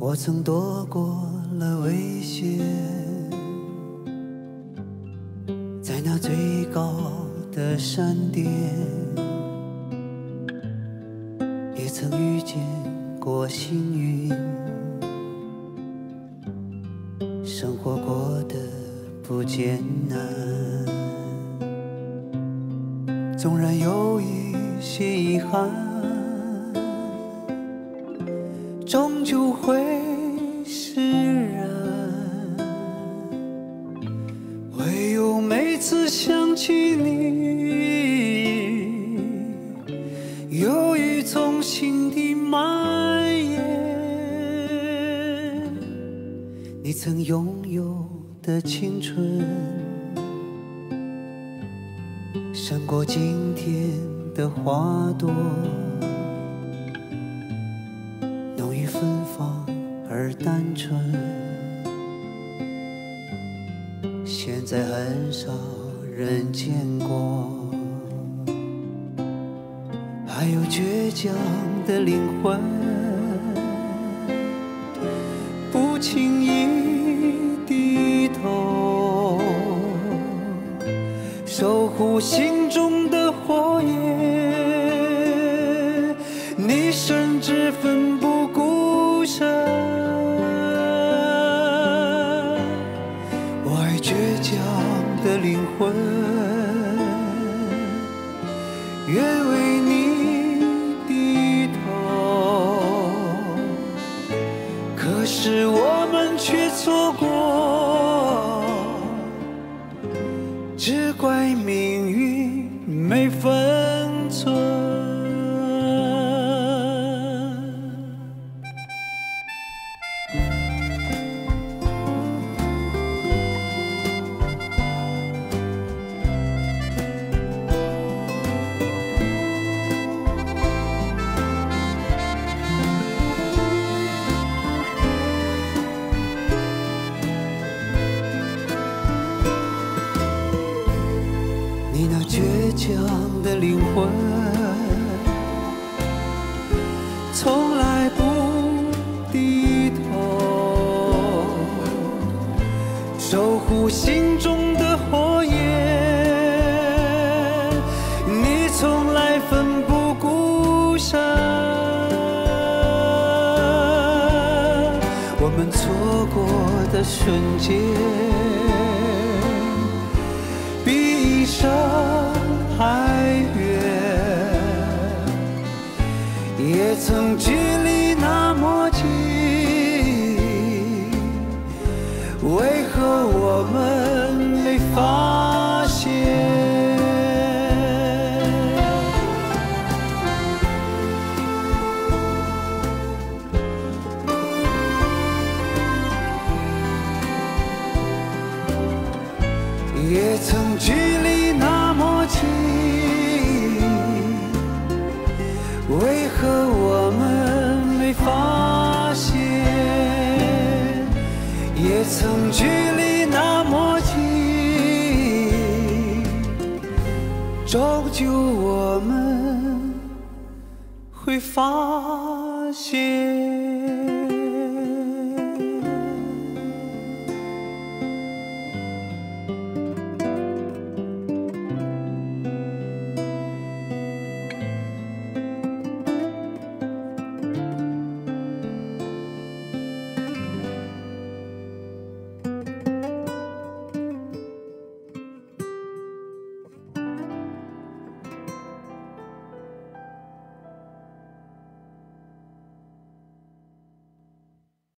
我曾躲过了危险，在那最高的山巅，也曾遇见过幸运，生活过得不艰难。纵然有一些遗憾，终究会释然。唯有每次想起你，忧郁从心底蔓延。你曾拥有的青春，胜过今天的花朵。芬芳而单纯，现在很少人见过。还有倔强的灵魂，不轻易低头，守护心中的火焰。你甚至奋不顾身，我爱倔强的灵魂，愿为你低头。可是我们却错过，只怪命运没分寸。你那倔强的灵魂，从来不低头，守护心中的火焰。你从来奋不顾身，我们错过的瞬间，比一生还远，也曾距离那么近，为何我们没发现？也曾距离那么近，为何我们没发现？也曾距离那么近，终究我们会发现。